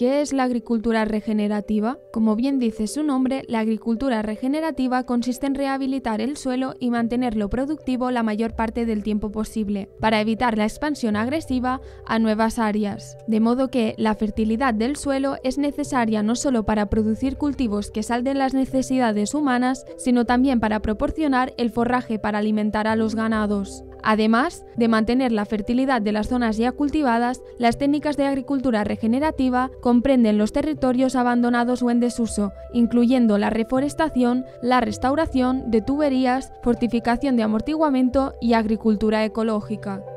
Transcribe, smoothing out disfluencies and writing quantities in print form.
¿Qué es la agricultura regenerativa? Como bien dice su nombre, la agricultura regenerativa consiste en rehabilitar el suelo y mantenerlo productivo la mayor parte del tiempo posible, para evitar la expansión agresiva a nuevas áreas. De modo que la fertilidad del suelo es necesaria no solo para producir cultivos que salden las necesidades humanas, sino también para proporcionar el forraje para alimentar a los ganados. Además de mantener la fertilidad de las zonas ya cultivadas, las técnicas de agricultura regenerativa comprenden los territorios abandonados o en desuso, incluyendo la reforestación, la restauración de tuberías, fortificación de amortiguamiento y agricultura ecológica.